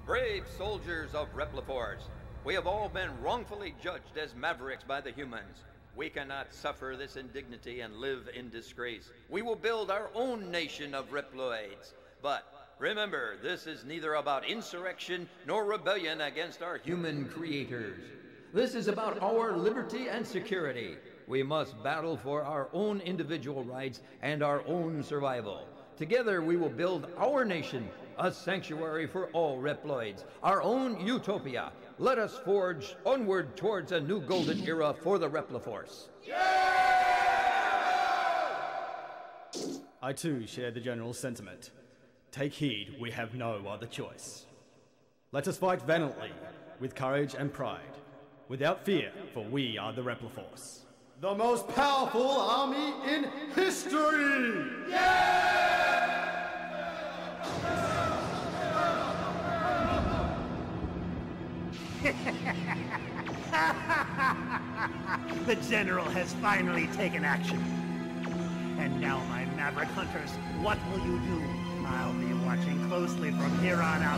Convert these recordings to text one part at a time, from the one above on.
Brave soldiers of Repliforce, we have all been wrongfully judged as mavericks by the humans. We cannot suffer this indignity and live in disgrace. We will build our own nation of Reploids. But remember, this is neither about insurrection nor rebellion against our human creators. This is about our liberty and security. We must battle for our own individual rights and our own survival. Together we will build our nation, a sanctuary for all Reploids, our own utopia. Let us forge onward towards a new golden era for the Repliforce. I too share the general sentiment. Take heed, we have no other choice. Let us fight valiantly, with courage and pride, without fear, for we are the Repliforce. The most powerful army in history! The General has finally taken action. And now, my Maverick Hunters, what will you do? I'll be watching closely from here on out.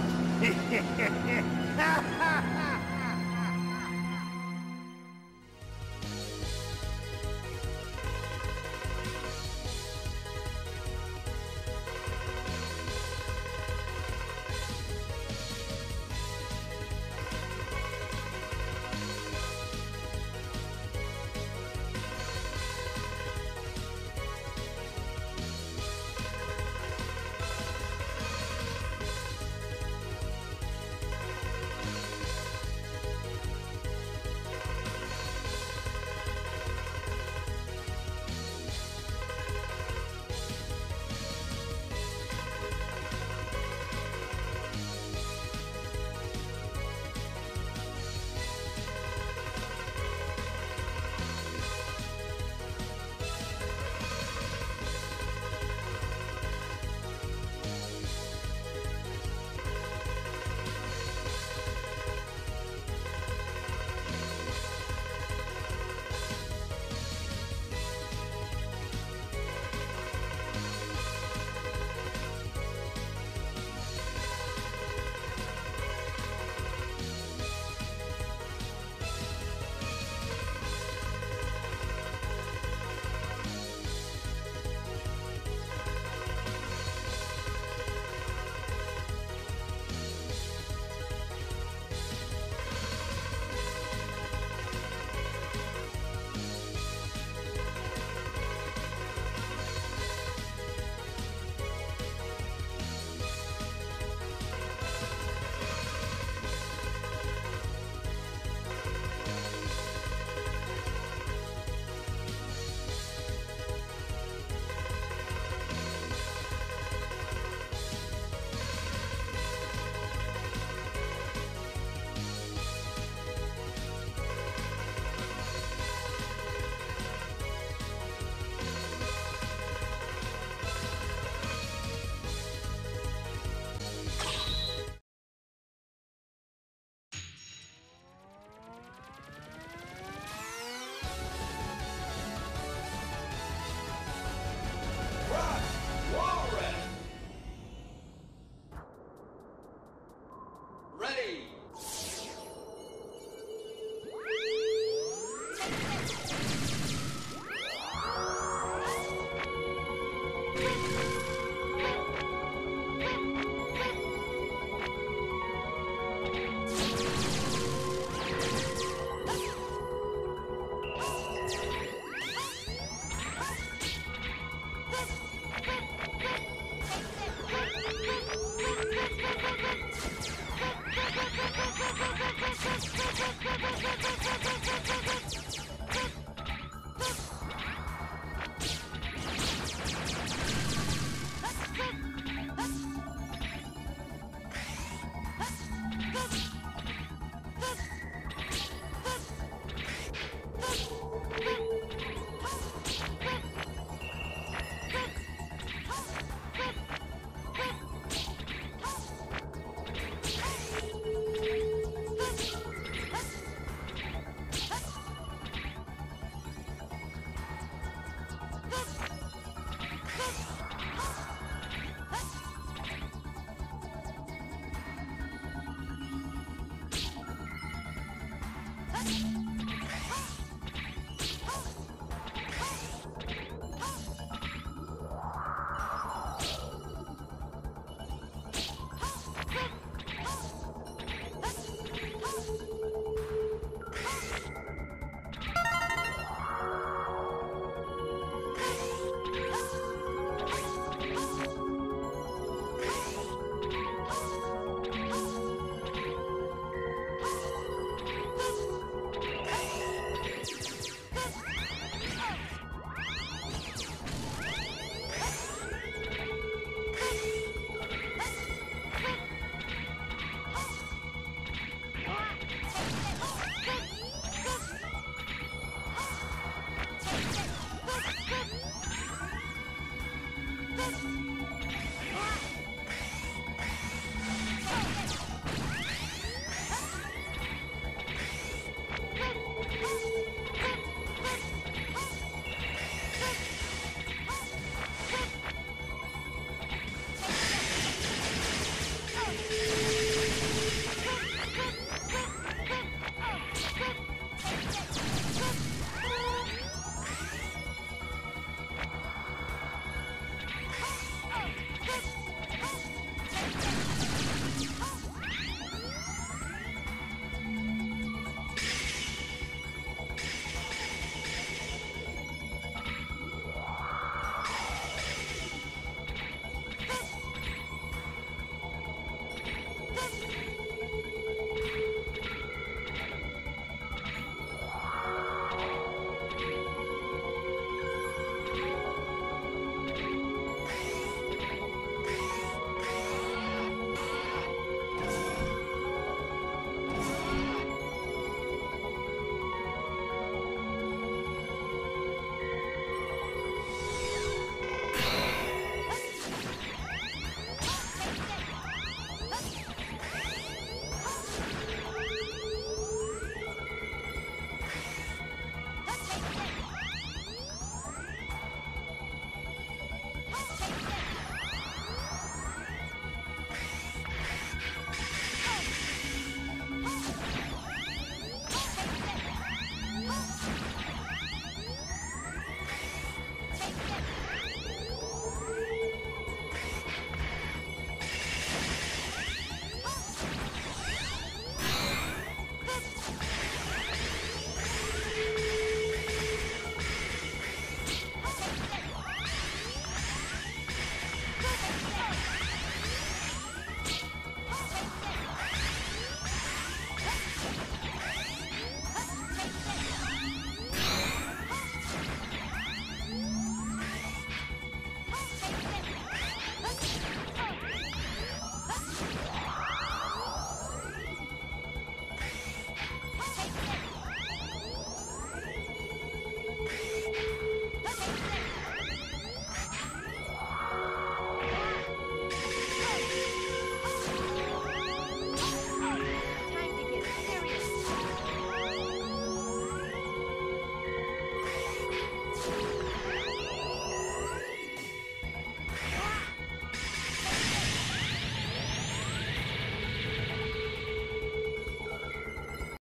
Yes!